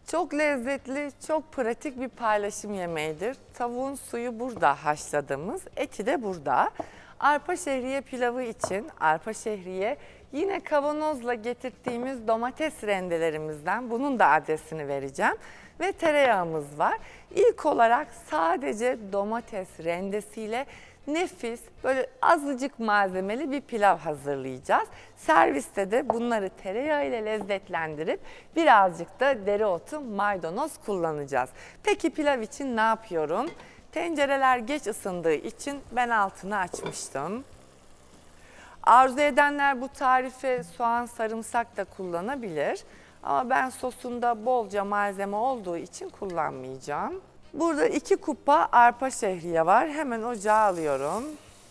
Çok lezzetli, çok pratik bir paylaşım yemeğidir. Tavuğun suyu burada haşladığımız, eti de burada. Arpa şehriye pilavı için arpa şehriye yine kavanozla getirdiğimiz domates rendelerimizden, bunun da adresini vereceğim. Ve tereyağımız var. İlk olarak sadece domates rendesiyle nefis, böyle azıcık malzemeli bir pilav hazırlayacağız. Serviste de bunları tereyağı ile lezzetlendirip birazcık da dereotu, maydanoz kullanacağız. Peki pilav için ne yapıyorum? Tencereler geç ısındığı için ben altını açmıştım. Arzu edenler bu tarife soğan, sarımsak da kullanabilir. Ama ben sosunda bolca malzeme olduğu için kullanmayacağım. Burada 2 kupa arpa şehriye var. Hemen ocağa alıyorum.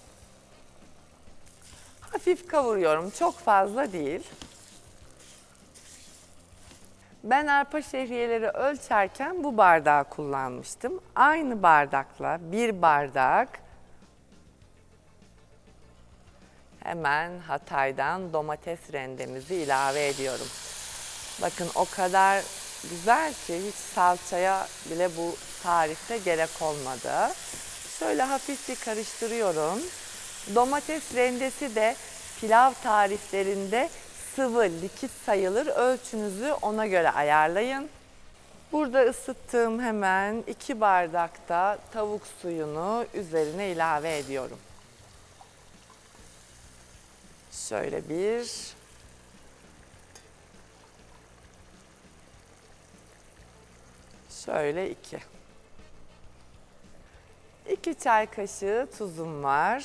Hafif kavuruyorum. Çok fazla değil. Ben arpa şehriyeleri ölçerken bu bardağı kullanmıştım. Aynı bardakla 1 bardak hemen Hatay'dan domates rendemizi ilave ediyorum. Bakın o kadar güzel ki hiç salçaya bile bu tarifte gerek olmadı. Şöyle hafif bir karıştırıyorum. Domates rendesi de pilav tariflerinde sıvı, likit sayılır. Ölçünüzü ona göre ayarlayın. Burada ısıttığım hemen 2 bardakta tavuk suyunu üzerine ilave ediyorum. Şöyle şöyle 2. 2 çay kaşığı tuzum var.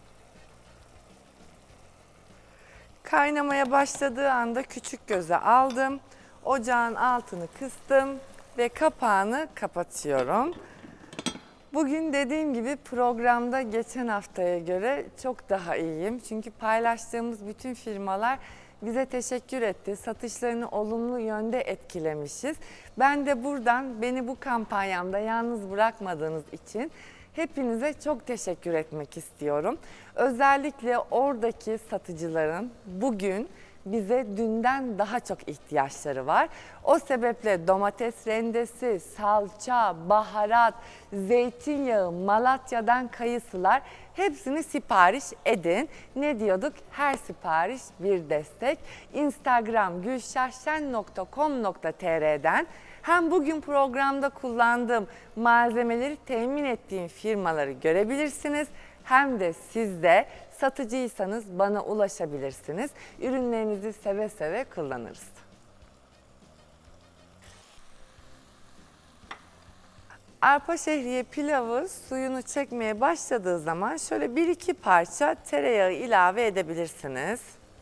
Kaynamaya başladığı anda küçük göze aldım. Ocağın altını kıstım ve kapağını kapatıyorum. Bugün dediğim gibi programda geçen haftaya göre çok daha iyiyim. Çünkü paylaştığımız bütün firmalar bize teşekkür etti. Satışlarını olumlu yönde etkilemişiz. Ben de buradan beni bu kampanyamda yalnız bırakmadığınız için hepinize çok teşekkür etmek istiyorum. Özellikle oradaki satıcıların bugün bize dünden daha çok ihtiyaçları var. O sebeple domates rendesi, salça, baharat, zeytinyağı, Malatya'dan kayısılar hepsini sipariş edin. Ne diyorduk? Her sipariş bir destek. Instagram gülşahşen.com.tr'den hem bugün programda kullandığım malzemeleri temin ettiğim firmaları görebilirsiniz. Hem de siz de satıcıysanız bana ulaşabilirsiniz. Ürünlerinizi seve seve kullanırız. Arpa şehriye pilavı suyunu çekmeye başladığı zaman şöyle 1-2 parça tereyağı ilave edebilirsiniz.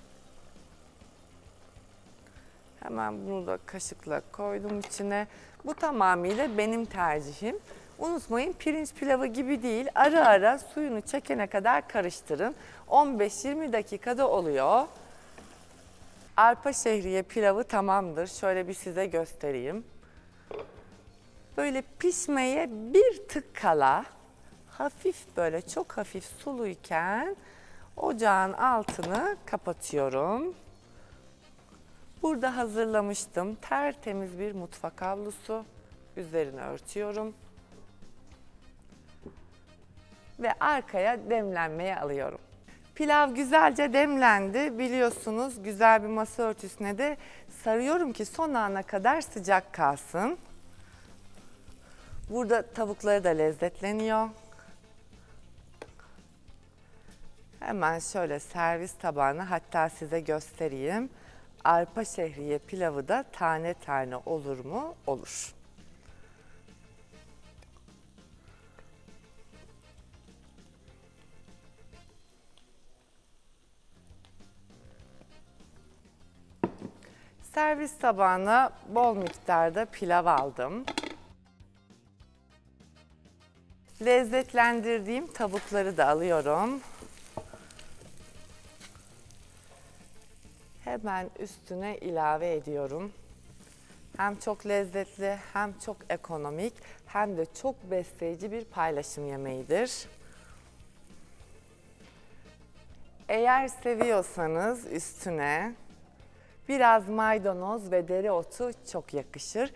Hemen bunu da kaşıkla koydum içine. Bu tamamıyla benim tercihim. Unutmayın, pirinç pilavı gibi değil, ara ara suyunu çekene kadar karıştırın. 15-20 dakikada oluyor. Arpa şehriye pilavı tamamdır. Şöyle bir size göstereyim. Böyle pişmeye bir tık kala, hafif böyle çok hafif suluyken ocağın altını kapatıyorum. Burada hazırlamıştım tertemiz bir mutfak havlusu. Üzerine örtüyorum. Ve arkaya demlenmeye alıyorum. Pilav güzelce demlendi. Biliyorsunuz güzel bir masa örtüsüne de sarıyorum ki son ana kadar sıcak kalsın. Burada tavukları da lezzetleniyor. Hemen şöyle servis tabağına, hatta size göstereyim. Arpa şehriye pilavı da tane tane olur mu? Olur. Servis tabağına bol miktarda pilav aldım. Lezzetlendirdiğim tavukları da alıyorum. Hemen üstüne ilave ediyorum. Hem çok lezzetli, hem çok ekonomik, hem de çok besleyici bir paylaşım yemeğidir. Eğer seviyorsanız üstüne biraz maydanoz ve dereotu çok yakışır.